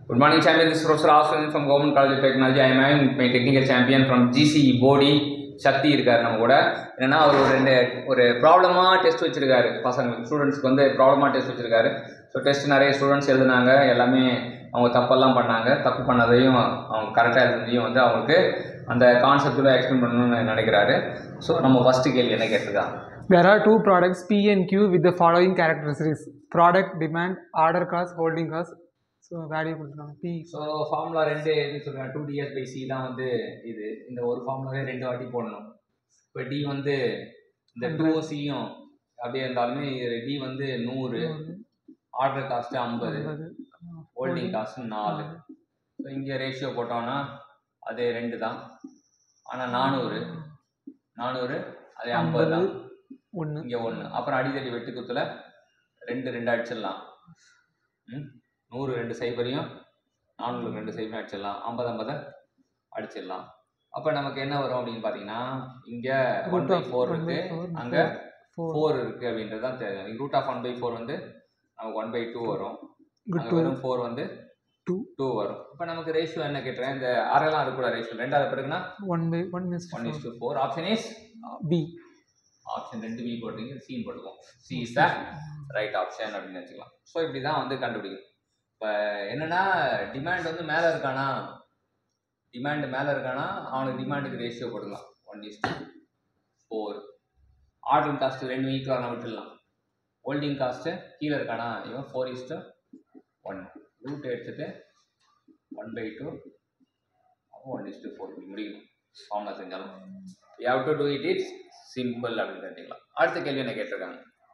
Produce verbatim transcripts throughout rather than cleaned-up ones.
Good morning, champion. This is Professor Austin from Government College of Technology. I am having my technical champion from G C E Body. சக்தி இருக்கார் நம்ம கூட. என்னன்னா அவர் ஒரு ரெண்டு ஒரு ப்ராப்ளமாக டெஸ்ட் வச்சிருக்காரு பசங்களுக்கு ஸ்டூடெண்ட்ஸ்க்கு வந்து ப்ராப்ளமாக டெஸ்ட் வச்சிருக்காரு. ஸோ டெஸ்ட் நிறைய ஸ்டூடெண்ட்ஸ் எழுதுனாங்க, எல்லாமே அவங்க தப்பெல்லாம் பண்ணாங்க. தப்பு பண்ணதையும் அவங்க கரெக்டாக எழுதுனதையும் வந்து அவங்களுக்கு அந்த கான்செப்டில் எக்ஸ்பிளைன் பண்ணணும்னு நினைக்கிறாரு. ஸோ நம்ம ஃபஸ்ட்டு கேள்வி என்ன கேட்டிருக்காங்க? There are two products P and Q with the following characteristics: product, demand, order cost, holding cost. So value கொடுத்துருக்காங்க P. ஸோ ஃபார்முலா ரெண்டு எதுன்னு சொல்கிறாங்க, டூ டிஎஸ் பை சி தான் வந்து இது. இந்த ஒரு ஃபார்முலாவே ரெண்டு வாட்டி போடணும். இப்போ டி வந்து இந்த டூ சியும் அப்படியே இருந்தாலுமே டி வந்து நூறு, ஆர்டர் காஸ்ட்டு ஐம்பது, ஹோல்டிங் காஸ்ட்டு நாலு. ஸோ இங்கே ரேஷியோ போட்டோம்னா அதே ரெண்டு தான், ஆனால் நானூறு நானூறு அதே ஐம்பது தான், ஒன்று இங்கே ஒன்று. அப்புறம் அடித்தடி வெட்டு குத்தில் ரெண்டு ரெண்டு அடிச்சிடலாம். ம் நூறு ரெண்டு சைபரையும் நானூறு ரெண்டு சைபரையும் அடிச்சிடலாம், ஐம்பது ஐம்பதை அடிச்சிடலாம். அப்போ நமக்கு என்ன வரும் அப்படின்னு பார்த்தீங்கன்னா, இங்கே ஒன் பை ஃபோர் இருக்குது, அங்கே ஃபோர் இருக்குது அப்படின்றது தான் தெரியும். Root of one by four வந்து நமக்கு ஒன் பை டூ வரும், வெறும் ஃபோர் வந்து டூ டூ வரும். இப்போ நமக்கு ரேஷியோ என்ன கேட்டுறேன், இந்த அரைலாம் இருக்கக்கூடாது ரேஷியோ. ரெண்டாவது பிறகுனா one by one is one is two four. Option is B. Option ரெண்டு பி போட்டிங்க, சின்னு போட்டுக்குவோம். C is the right option அப்படின்னு வச்சுக்கலாம். ஸோ இப்படி தான் வந்து கண்டுபிடிக்கும். இப்போ என்னென்னா டிமாண்ட் வந்து மேலே இருக்கானா, டிமாண்டு மேலே இருக்கானா அவனுக்கு டிமாண்டுக்கு ரேஷியோ போட்டுக்கலாம், one is two four. Ordering cost ரெண்டு வீக்கில் வரணும் விட்டுடலாம். ஹோல்டிங் காஸ்ட்டு கீழே இருக்கானா இவன் four is two one. Root எடுத்துகிட்டு ஒன் பை டூ அப்போ ஒன் இஸ் டூ ஃபோர் இப்படி முடியும். ஃபார்முலா செஞ்சாலும் you have to do it it's simple அப்படின்னு தெரிஞ்சுக்கலாம். அடுத்த கேள்வி என்ன கேட்டிருக்காங்க?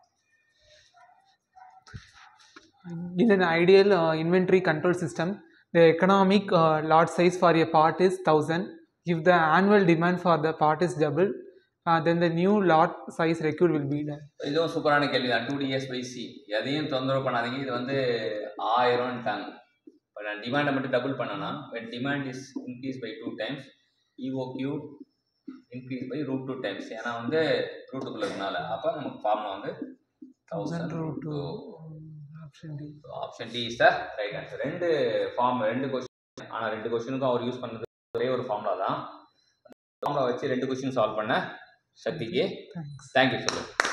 In an ideal uh, inventory control system, the economic uh, lot size for a part is one thousand. If the annual demand for the part is double, uh, then the new lot size required will be done. இதுவும் சூப்பரான கேள்வி தான். Two DS by C எதையும் தொந்தரவு பண்ணாதீங்க. இது வந்து ஆயிரம்ட்டாங்க. இப்போ நான் டிமாண்டை மட்டும் டபுள் பண்ணேன்னா, when demand is increased by two times, E O Q increase by root two times. ஏன்னா வந்து ரூட்டுக்குள்ள இருக்கனால அப்போ நமக்கு ஃபார்முலா வந்து thousand root two. Option D. Option D is the right answer. ரெண்டு ஃபார்ம் ரெண்டு கொஸ்டின், ஆனால் ரெண்டு கொஸ்டினுக்கும் அவர் யூஸ் பண்ணது ஒரே ஒரு ஃபார்முலா தான். ஃபார்முலா வச்சு ரெண்டு கொஸ்டின் சால்வ் பண்ண சக்திக்கு தேங்க்யூ சொல்லுங்கள்.